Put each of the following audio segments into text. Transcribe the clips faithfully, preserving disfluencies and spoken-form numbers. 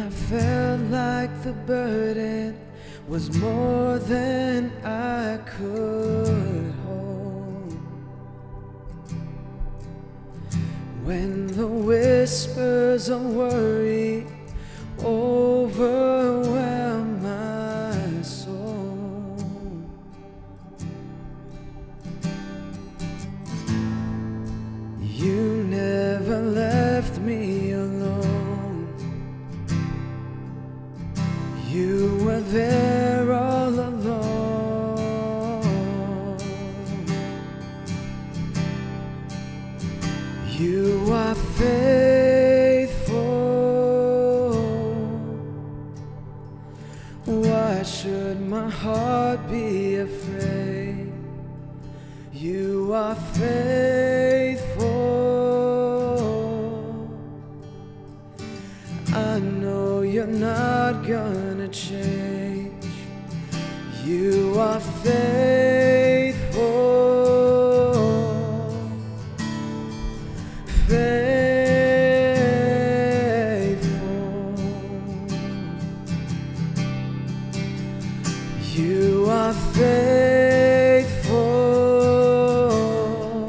I felt like the burden was more than I could hold. When the whispers of worry overwhelm my soul, you never left me alone. You were there all along. You are faithful. Why should my heart be afraid? You are faithful. I know you're not gonna change. You are faithful. Faithful. You are faithful.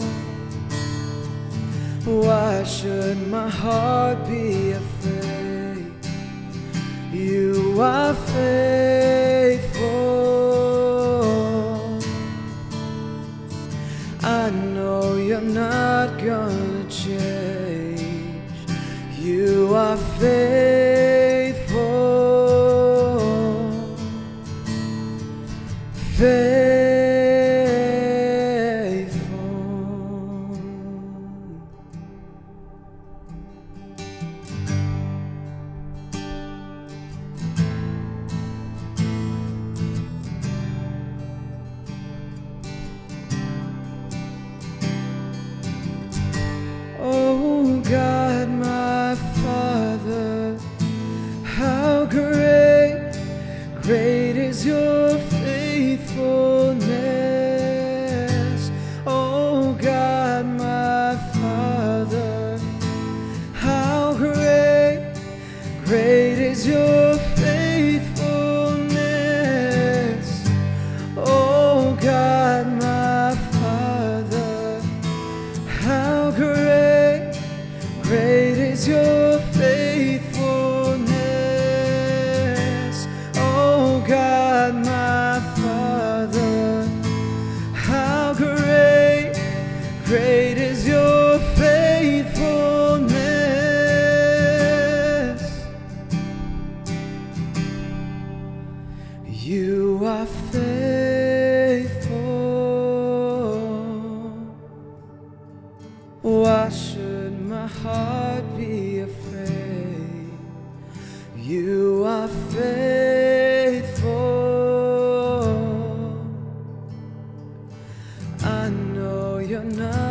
Why should my heart be afraid? You are faithful. I know you're not gonna change. You are faithful. Faithful. Oh God, my Father, how great, great is your faithfulness. Oh God, my Father, how great, great is your faithfulness. Oh God, my Father, how great, great is your faithfulness. Oh God, my Father, how great, great is your faithfulness. You are faithful. Why should my heart be afraid? You are faithful. I know you're not